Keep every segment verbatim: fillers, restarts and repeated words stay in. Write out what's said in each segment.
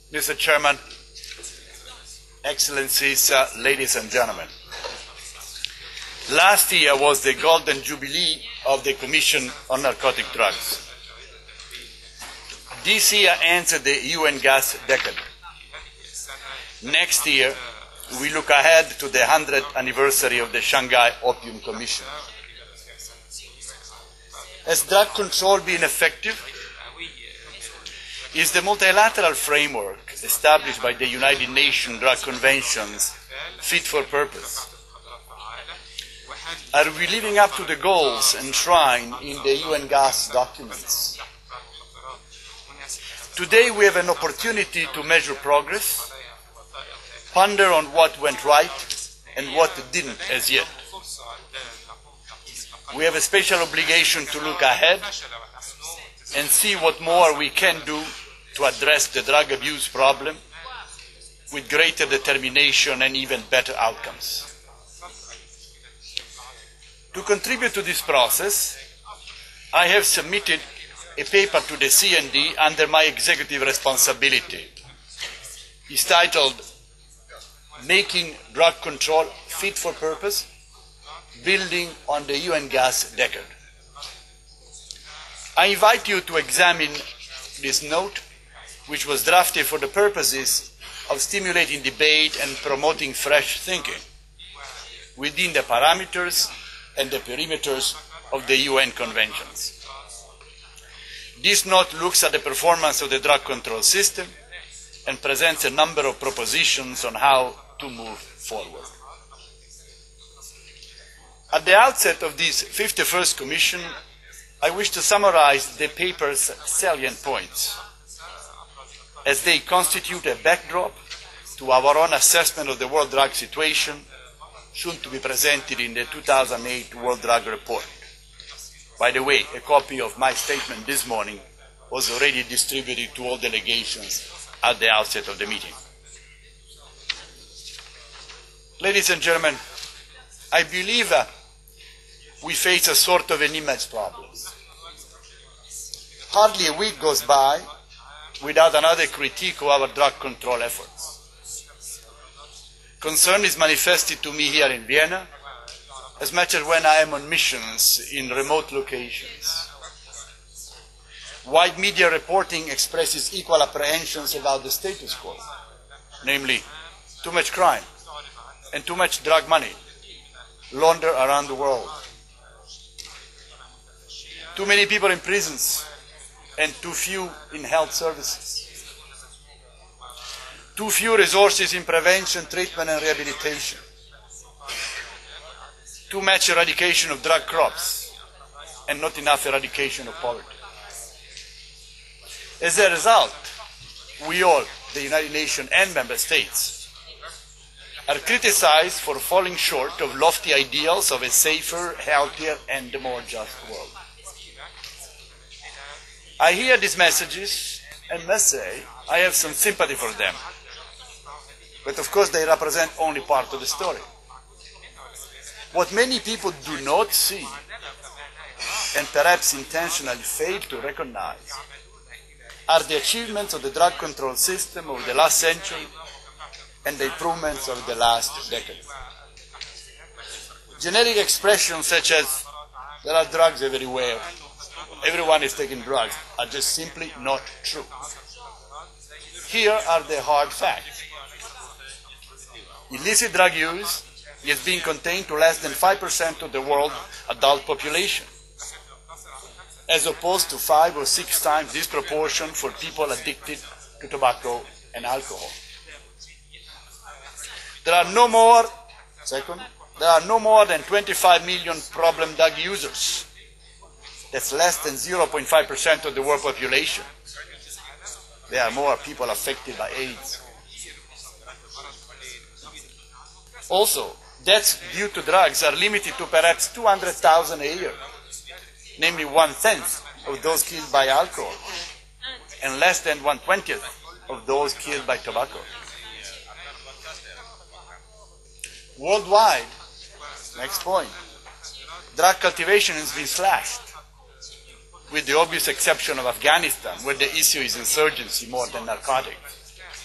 Mister Chairman, Excellencies, uh, ladies and gentlemen. Last year was the golden jubilee of the Commission on Narcotic Drugs. This year ends the U N gas decade. Next year, we look ahead to the hundredth anniversary of the Shanghai Opium Commission. Has drug control been effective? Is the multilateral framework established by the United Nations Drug Conventions fit for purpose? Are we living up to the goals enshrined in the U N gas documents? Today we have an opportunity to measure progress, ponder on what went right and what didn't as yet. We have a special obligation to look ahead and see what more we can do to address the drug abuse problem with greater determination and even better outcomes. To contribute to this process, I have submitted a paper to the C N D under my executive responsibility. It's titled Making Drug Control Fit for Purpose, Building on the U N Gas Decade. I invite you to examine this note, which was drafted for the purposes of stimulating debate and promoting fresh thinking within the parameters and the perimeters of the U N conventions. This note looks at the performance of the drug control system and presents a number of propositions on how to move forward. At the outset of this fifty-first Commission, I wish to summarize the paper's salient points, as they constitute a backdrop to our own assessment of the world drug situation, soon to be presented in the two thousand eight World Drug Report. By the way, a copy of my statement this morning was already distributed to all delegations at the outset of the meeting. Ladies and gentlemen, I believe uh, we face a sort of an image problem. Hardly a week goes by without another critique of our drug control efforts. Concern is manifested to me here in Vienna, as much as when I am on missions in remote locations. Wide media reporting expresses equal apprehensions about the status quo, namely too much crime and too much drug money laundered around the world. Too many people in prisons and too few in health services. Too few resources in prevention, treatment and rehabilitation. Too much eradication of drug crops and not enough eradication of poverty. As a result, we all, the United Nations and member states, are criticized for falling short of lofty ideals of a safer, healthier and more just world. I hear these messages and must say I have some sympathy for them. But of course they represent only part of the story. What many people do not see, and perhaps intentionally fail to recognize, are the achievements of the drug control system over the last century and the improvements of the last decade. Generic expressions such as there are drugs everywhere, everyone is taking drugs, are just simply not true. Here are the hard facts. Illicit drug use is being contained to less than five percent of the world adult population, as opposed to five or six times this proportion for people addicted to tobacco and alcohol. There are no more, second, there are no more than twenty-five million problem drug users. That's less than zero point five percent of the world population. There are more people affected by AIDS. Also, deaths due to drugs are limited to perhaps two hundred thousand a year, namely one-tenth of those killed by alcohol, and less than one-twentieth of those killed by tobacco. Worldwide, next point, drug cultivation has been slashed, with the obvious exception of Afghanistan, where the issue is insurgency more than narcotics.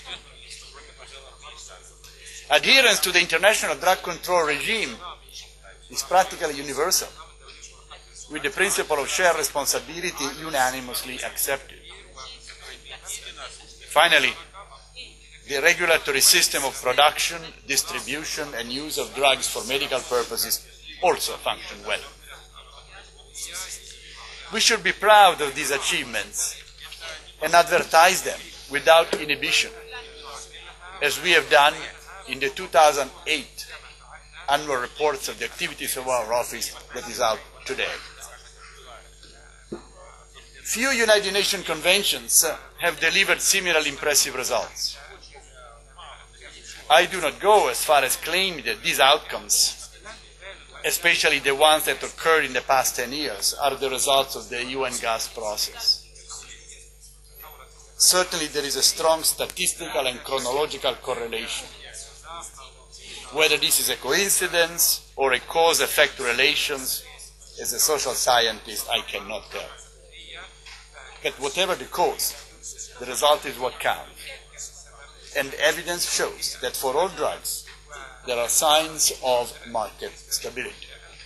Adherence to the international drug control regime is practically universal, with the principle of shared responsibility unanimously accepted. Finally, the regulatory system of production, distribution, and use of drugs for medical purposes also function well. We should be proud of these achievements and advertise them without inhibition, as we have done in the two thousand eight annual reports of the activities of our office that is out today. Few United Nations conventions have delivered similarly impressive results. I do not go as far as claiming that these outcomes, especially the ones that occurred in the past ten years, are the results of the U N gas process. Certainly there is a strong statistical and chronological correlation. Whether this is a coincidence or a cause-effect relations, as a social scientist, I cannot tell. But whatever the cause, the result is what counts. And evidence shows that for all drugs, there are signs of market stability.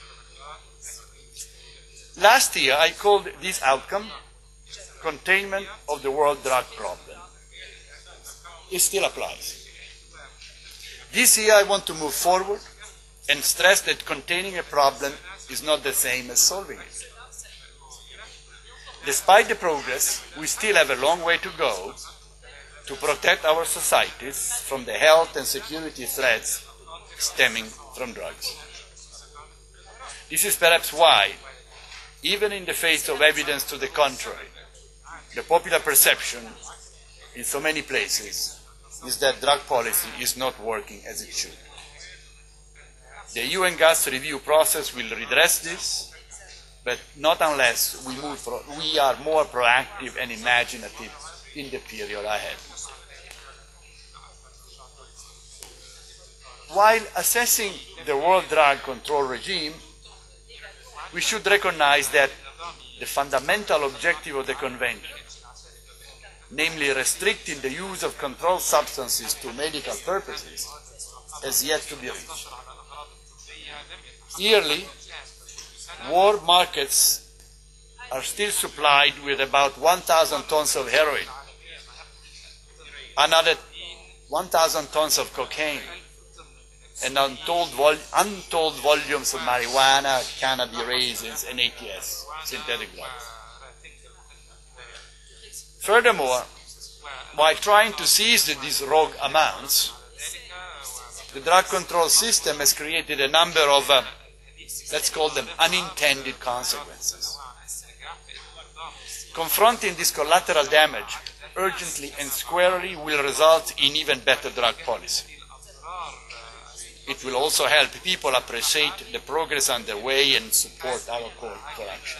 Last year, I called this outcome containment of the world drug problem. It still applies. This year, I want to move forward and stress that containing a problem is not the same as solving it. Despite the progress, we still have a long way to go to protect our societies from the health and security threats stemming from drugs. This is perhaps why, even in the face of evidence to the contrary, the popular perception in so many places is that drug policy is not working as it should. The U N gas review process will redress this, but not unless we, move pro we are more proactive and imaginative in the period ahead. While assessing the world drug control regime, we should recognize that the fundamental objective of the Convention, namely restricting the use of controlled substances to medical purposes, has yet to be reached. Yearly, world markets are still supplied with about one thousand tons of heroin, another one thousand tons of cocaine, and untold, vol untold volumes of marijuana, cannabis raisins, and A T S, synthetic drugs. Furthermore, while trying to seize these rogue amounts, the drug control system has created a number of, uh, let's call them unintended consequences. Confronting this collateral damage urgently and squarely will result in even better drug policy. It will also help people appreciate the progress underway and support our call for action.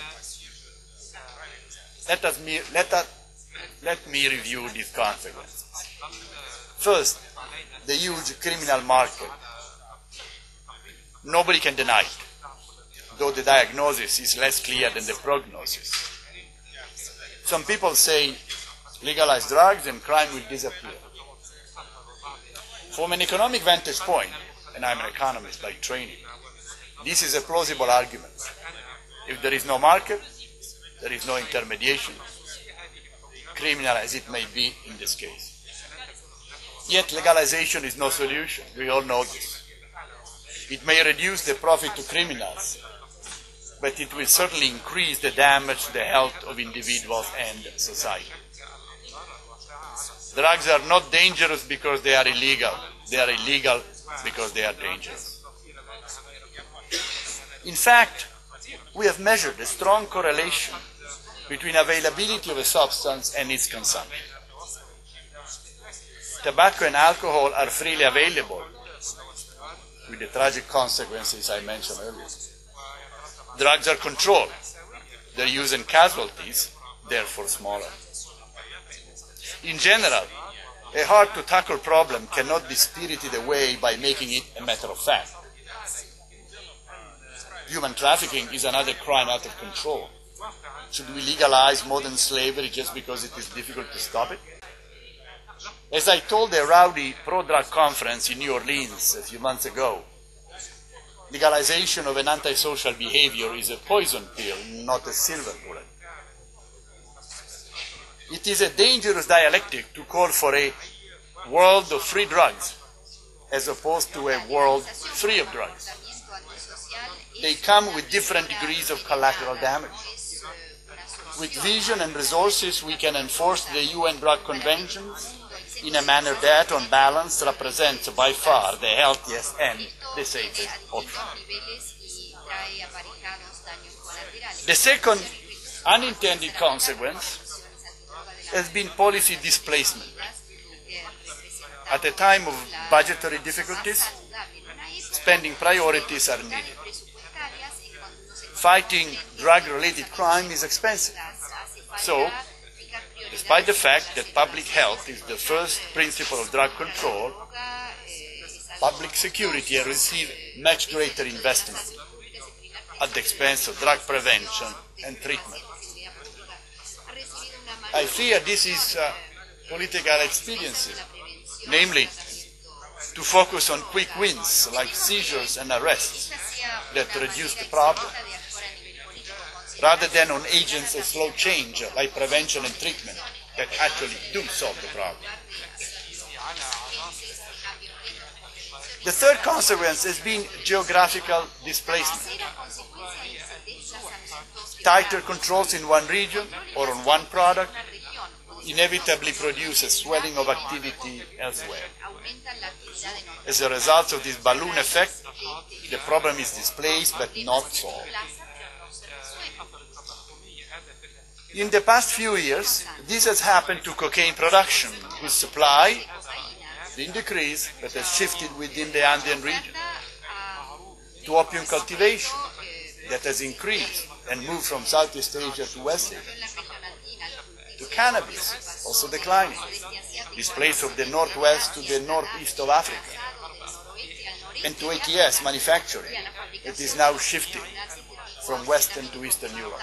Let, us me, let, us, let me review these consequences. First, the huge criminal market. Nobody can deny it, though the diagnosis is less clear than the prognosis. Some people say legalize drugs and crime will disappear. From an economic vantage point, and I'm an economist by training, this is a plausible argument. If there is no market, there is no intermediation, criminal as it may be in this case. Yet legalization is no solution. We all know this. It may reduce the profit to criminals, but it will certainly increase the damage to the health of individuals and society. Drugs are not dangerous because they are illegal. They are illegal because they are dangerous. In fact, we have measured a strong correlation between availability of a substance and its consumption. Tobacco and alcohol are freely available, with the tragic consequences I mentioned earlier. Drugs are controlled. Their use and casualties, therefore, smaller. In general, a hard-to-tackle problem cannot be spirited away by making it a matter of fact. Human trafficking is another crime out of control. Should we legalize modern slavery just because it is difficult to stop it? As I told a rowdy pro-drug conference in New Orleans a few months ago, legalization of an antisocial behavior is a poison pill, not a silver bullet. It is a dangerous dialectic to call for a world of free drugs as opposed to a world free of drugs. They come with different degrees of collateral damage. With vision and resources, we can enforce the U N drug conventions in a manner that, on balance, represents by far the healthiest and the safest option. The second unintended consequence has been policy displacement. At a time of budgetary difficulties, spending priorities are needed. Fighting drug-related crime is expensive. So, despite the fact that public health is the first principle of drug control, public security has received much greater investment at the expense of drug prevention and treatment. I fear this is uh, political expediency, namely to focus on quick wins like seizures and arrests that reduce the problem, rather than on agents of slow change like prevention and treatment that actually do solve the problem. The third consequence has been geographical displacement. Tighter controls in one region or on one product inevitably produce a swelling of activity elsewhere. As a result of this balloon effect, the problem is displaced but not solved. In the past few years, this has happened to cocaine production, whose supply didn't decrease but has shifted within the Andean region, to opium cultivation that has increased and moved from Southeast Asia to West Asia, to cannabis, also declining, displaced from the northwest to the northeast of Africa, and to A T S manufacturing, that is now shifting from Western to Eastern Europe.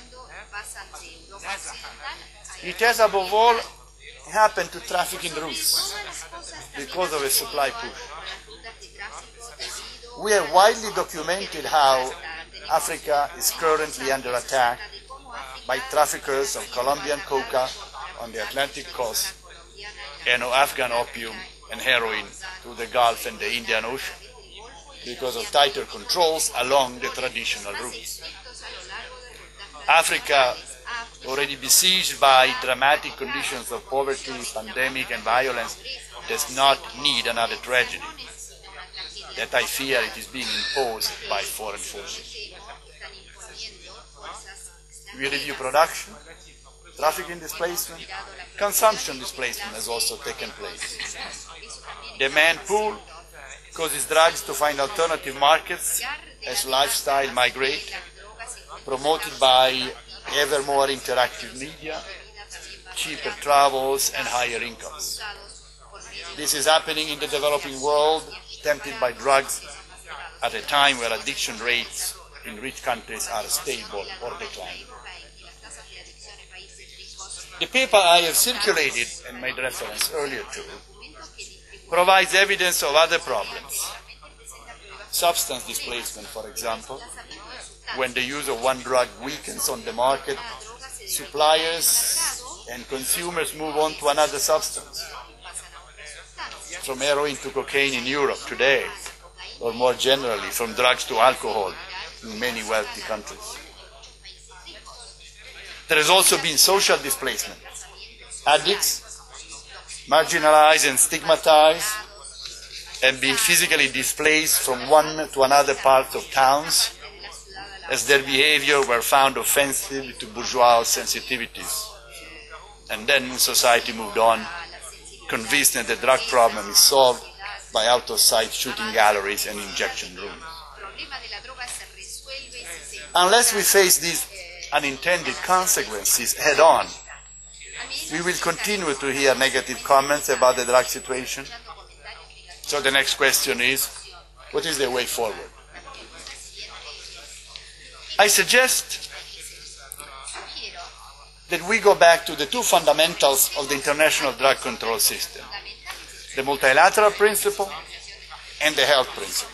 It has above all happened to trafficking routes because of a supply push. We have widely documented how Africa is currently under attack by traffickers of Colombian coca on the Atlantic coast and of Afghan opium and heroin to the Gulf and the Indian Ocean because of tighter controls along the traditional routes. Africa, already besieged by dramatic conditions of poverty, pandemic and violence, does not need another tragedy that I fear it is being imposed by foreign forces. We review production, trafficking displacement, consumption displacement has also taken place. Demand pool causes drugs to find alternative markets as lifestyle migrate, promoted by ever more interactive media, cheaper travels and higher incomes. This is happening in the developing world, tempted by drugs at a time where addiction rates in rich countries are stable or declining. The paper I have circulated and made reference earlier to provides evidence of other problems. Substance displacement, for example. When the use of one drug weakens on the market, suppliers and consumers move on to another substance. From heroin to cocaine in Europe today, or more generally, from drugs to alcohol in many wealthy countries. There has also been social displacement. Addicts, marginalized and stigmatized, have been physically displaced from one to another part of towns as their behavior were found offensive to bourgeois sensitivities. And then society moved on, convinced that the drug problem is solved by out-of-sight shooting galleries and injection rooms. Unless we face these unintended consequences head-on, we will continue to hear negative comments about the drug situation. So the next question is, what is the way forward? I suggest that we go back to the two fundamentals of the international drug control system. the multilateral principle and the health principle.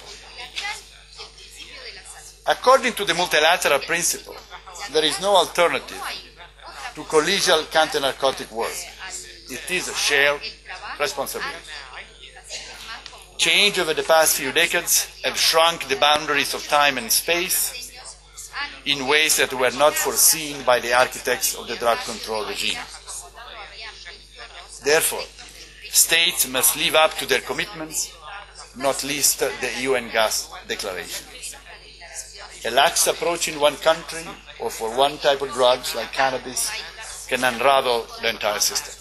According to the multilateral principle, there is no alternative to collegial counter-narcotic work. It is a shared responsibility. Change over the past few decades have shrunk the boundaries of time and space in ways that were not foreseen by the architects of the drug control regime. Therefore, states must live up to their commitments, not least the U N gas declaration. A lax approach in one country or for one type of drugs like cannabis can unravel the entire system.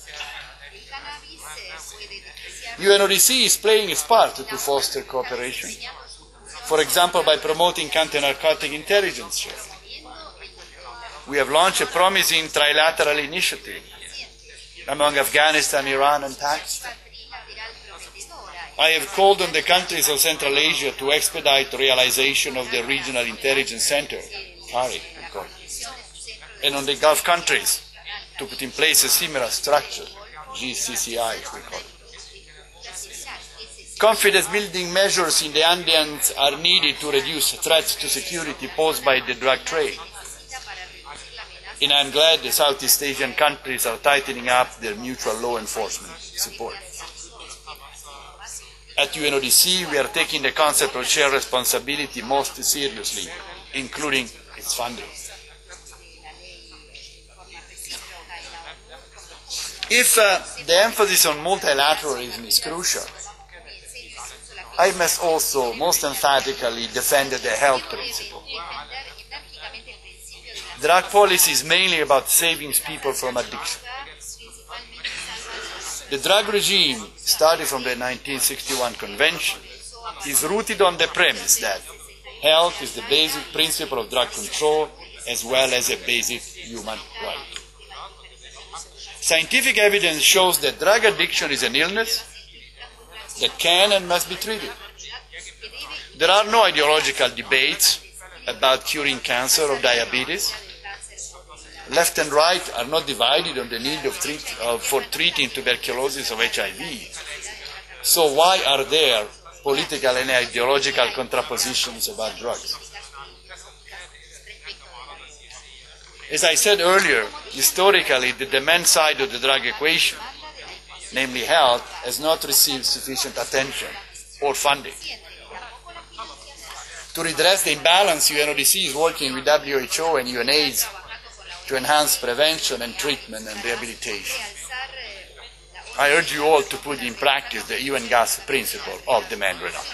U N O D C is playing its part to foster cooperation, for example by promoting counter-narcotic intelligence sharing. We have launched a promising trilateral initiative among Afghanistan, Iran and Pakistan. I have called on the countries of Central Asia to expedite realization of the Regional Intelligence Center, A R I, and on the Gulf countries to put in place a similar structure, G C C I, we call it. Confidence-building measures in the Andeans are needed to reduce threats to security posed by the drug trade. And I am glad the Southeast Asian countries are tightening up their mutual law enforcement support. At U N O D C, we are taking the concept of shared responsibility most seriously, including its funding. If uh, the emphasis on multilateralism is crucial, I must also most emphatically defend the health principle. Drug policy is mainly about saving people from addiction. The drug regime, started from the nineteen sixty-one Convention, is rooted on the premise that health is the basic principle of drug control as well as a basic human right. Scientific evidence shows that drug addiction is an illness that can and must be treated. There are no ideological debates about curing cancer or diabetes. Left and right are not divided on the need of treat, uh, for treating tuberculosis or H I V. So why are there political and ideological contrapositions about drugs? As I said earlier, historically the demand side of the drug equation, namely health, has not received sufficient attention or funding. To redress the imbalance, U N O D C is working with W H O and UNAIDS to enhance prevention and treatment and rehabilitation. I urge you all to put in practice the U N gas principle of demand reduction.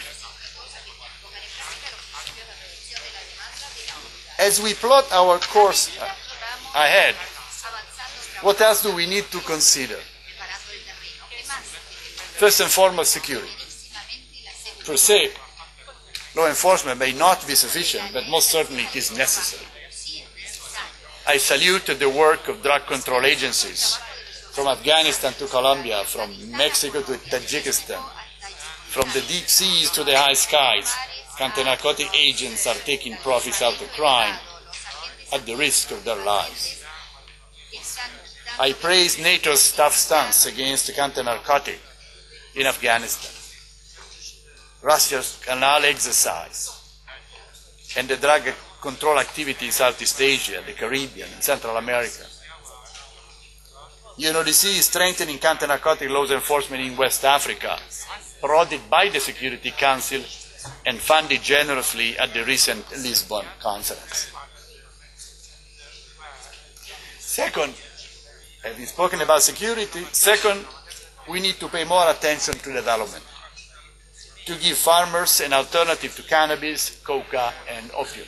As we plot our course ahead, what else do we need to consider? First and foremost, security. Per se, law enforcement may not be sufficient, but most certainly it is necessary. I salute the work of drug control agencies from Afghanistan to Colombia, from Mexico to Tajikistan, from the deep seas to the high skies. Counter-narcotic agents are taking profits out of crime at the risk of their lives. I praise NATO's tough stance against counter-narcotic in Afghanistan, Russia's Canal exercise, and the drug control activity in Southeast Asia, the Caribbean, and Central America. U N O D C is strengthening counter-narcotic law enforcement in West Africa, prodded by the Security Council and funded generously at the recent Lisbon conference. Second, having spoken about security, second, we need to pay more attention to development, to give farmers an alternative to cannabis, coca, and opium.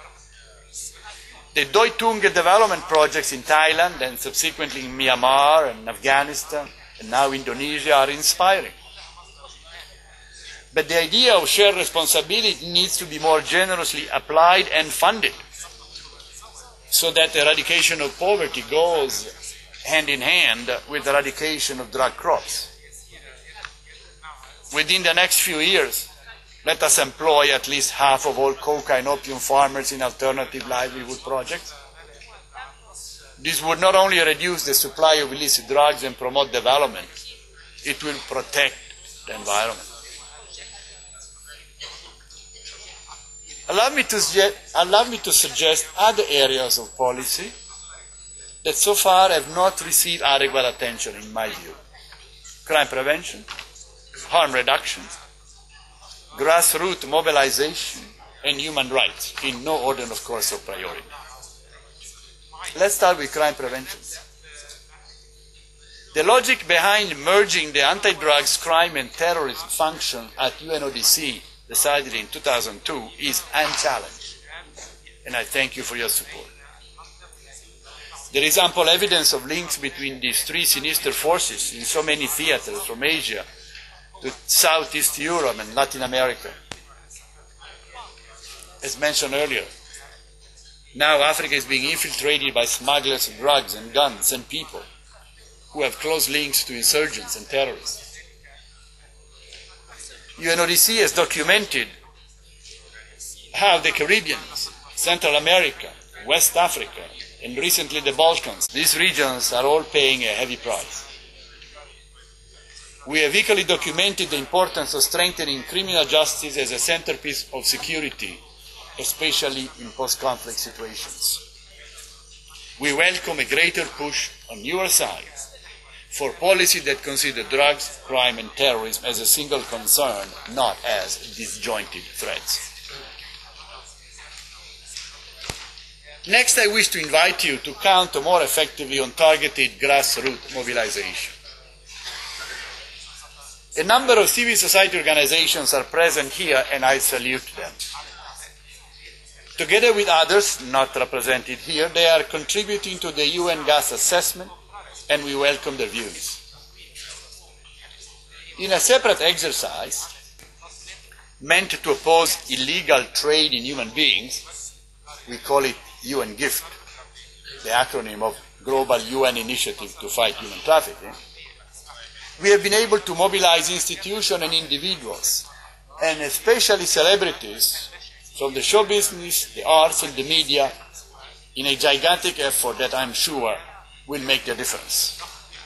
The Doi Tung development projects in Thailand and subsequently in Myanmar and Afghanistan and now Indonesia are inspiring. But the idea of shared responsibility needs to be more generously applied and funded so that the eradication of poverty goes hand in hand with the eradication of drug crops. Within the next few years, let us employ at least half of all coca and opium farmers in alternative livelihood projects. This would not only reduce the supply of illicit drugs and promote development, it will protect the environment. Allow me to suggest, allow me to suggest other areas of policy that so far have not received adequate attention, in my view. Crime prevention, harm reduction, grassroots mobilization, and human rights, in no order, of course, of priority. Let's start with crime prevention. The logic behind merging the anti-drugs, crime, and terrorism function at U N O D C, decided in two thousand two, is unchallenged, and I thank you for your support. There is ample evidence of links between these three sinister forces in so many theaters, from Asia to Southeast Europe and Latin America. As mentioned earlier, now Africa is being infiltrated by smugglers of drugs and guns and people who have close links to insurgents and terrorists. U N O D C has documented how the Caribbean, Central America, West Africa, and recently the Balkans, these regions are all paying a heavy price. We have equally documented the importance of strengthening criminal justice as a centerpiece of security, especially in post-conflict situations. We welcome a greater push on your side for policy that consider drugs, crime, and terrorism as a single concern, not as disjointed threats. Next, I wish to invite you to count more effectively on targeted grassroots mobilization. A number of civil society organizations are present here, and I salute them. Together with others not represented here, they are contributing to the U N gas assessment, and we welcome their views. In a separate exercise meant to oppose illegal trade in human beings, we call it U N GIFT, the acronym of Global U N Initiative to Fight Human Trafficking, we have been able to mobilize institutions and individuals, and especially celebrities from the show business, the arts, and the media, in a gigantic effort that I'm sure will make a difference.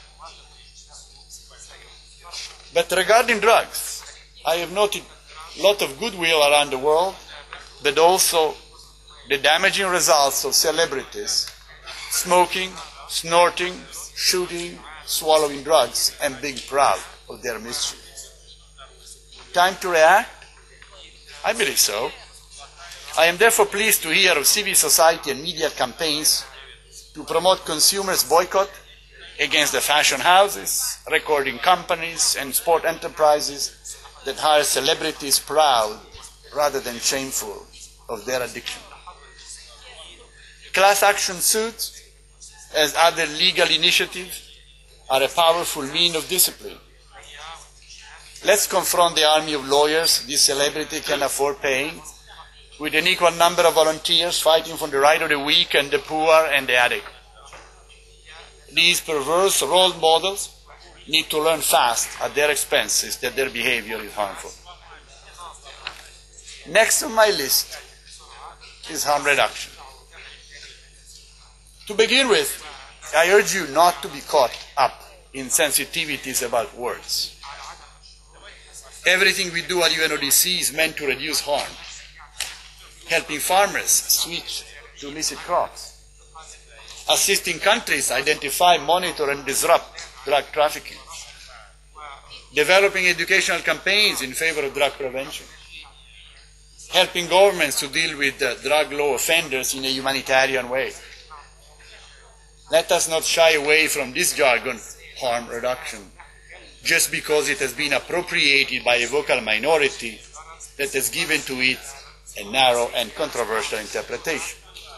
But regarding drugs, I have noted a lot of goodwill around the world, but also the damaging results of celebrities smoking, snorting, shooting, swallowing drugs, and being proud of their mischief. Time to react? I believe so. I am therefore pleased to hear of civil society and media campaigns to promote consumers' boycott against the fashion houses, recording companies, and sport enterprises that hire celebrities proud rather than shameful of their addiction. Class action suits, as other legal initiatives, are a powerful means of discipline. Let's confront the army of lawyers this celebrity can afford paying, with an equal number of volunteers fighting for the right of the weak and the poor and the addict. These perverse role models need to learn fast at their expenses that their behavior is harmful. Next on my list is harm reduction. To begin with, I urge you not to be caught up in sensitivities about words. Everything we do at U N O D C is meant to reduce harm, helping farmers switch to illicit crops, assisting countries identify, monitor, and disrupt drug trafficking, developing educational campaigns in favor of drug prevention, helping governments to deal with uh, drug law offenders in a humanitarian way. Let us not shy away from this jargon, harm reduction, just because it has been appropriated by a vocal minority that has given to it a narrow and controversial interpretation.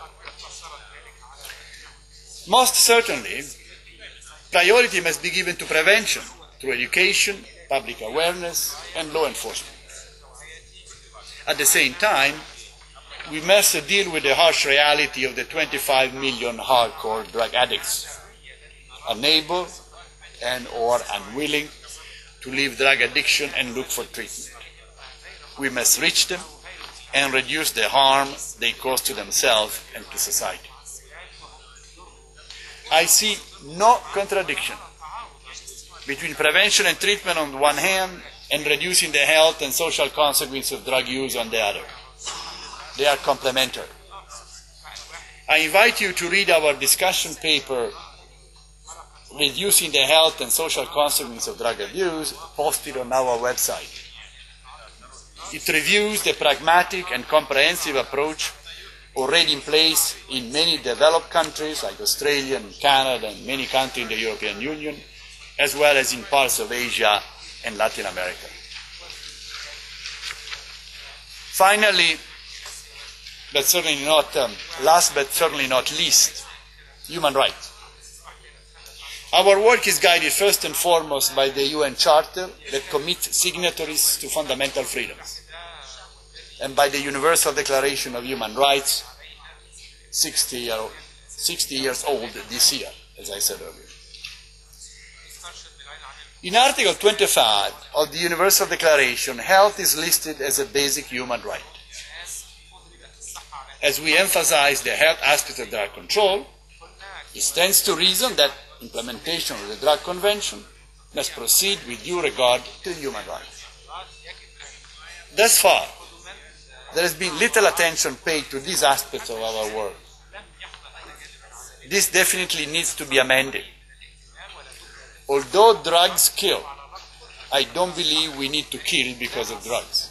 Most certainly, priority must be given to prevention through education, public awareness, and law enforcement. At the same time, we must deal with the harsh reality of the twenty-five million hardcore drug addicts, unable and or unwilling to leave drug addiction and look for treatment. We must reach them and reduce the harm they cause to themselves and to society. I see no contradiction between prevention and treatment on the one hand and reducing the health and social consequences of drug use on the other. They are complementary. I invite you to read our discussion paper, Reducing the Health and Social Consequences of Drug Abuse, posted on our website. It reviews the pragmatic and comprehensive approach already in place in many developed countries like Australia and Canada and many countries in the European Union, as well as in parts of Asia and Latin America. Finally, but certainly not um, last but certainly not least, human rights. Our work is guided first and foremost by the U N Charter that commits signatories to fundamental freedoms, and by the Universal Declaration of Human Rights, sixty, year, sixty years old this year, as I said earlier. In Article twenty-five of the Universal Declaration, health is listed as a basic human right. As we emphasize the health aspect of drug control, it stands to reason that implementation of the Drug Convention must proceed with due regard to human rights. Thus far, there has been little attention paid to these aspects of our work. This definitely needs to be amended. Although drugs kill, I don't believe we need to kill because of drugs.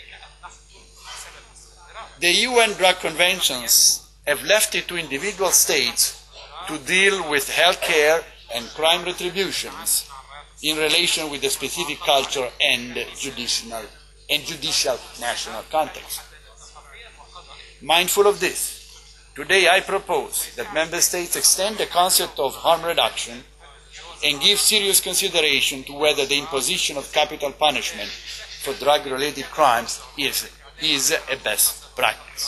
The U N drug conventions have left it to individual states to deal with health care and crime retributions in relation with the specific culture and judicial, and judicial national context. Mindful of this, today I propose that member states extend the concept of harm reduction and give serious consideration to whether the imposition of capital punishment for drug-related crimes is, is a best practice.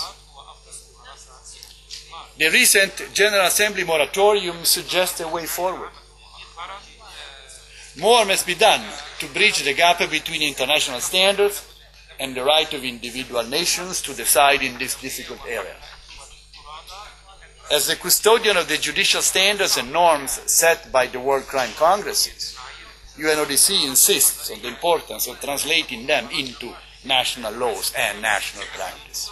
The recent General Assembly moratorium suggests a way forward. More must be done to bridge the gap between international standards and the right of individual nations to decide in this difficult area. As the custodian of the judicial standards and norms set by the World Crime Congresses, U N O D C insists on the importance of translating them into national laws and national practice.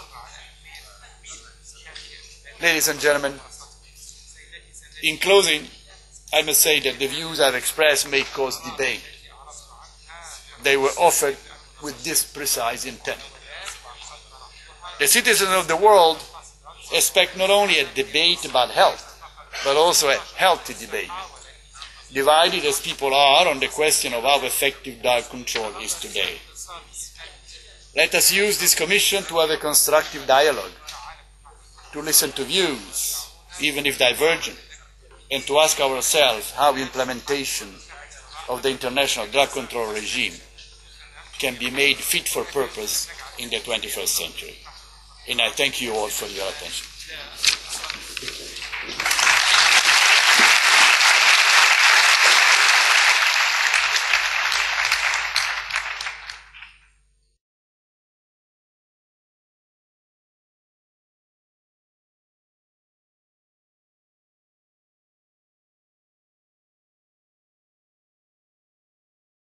Ladies and gentlemen, in closing, I must say that the views I've expressed may cause debate. They were offered with this precise intent. The citizens of the world expect not only a debate about health, but also a healthy debate, divided as people are on the question of how effective drug control is today. Let us use this commission to have a constructive dialogue, to listen to views, even if divergent, and to ask ourselves how implementation of the international drug control regime can be made fit for purpose in the twenty-first century. And I thank you all for your attention.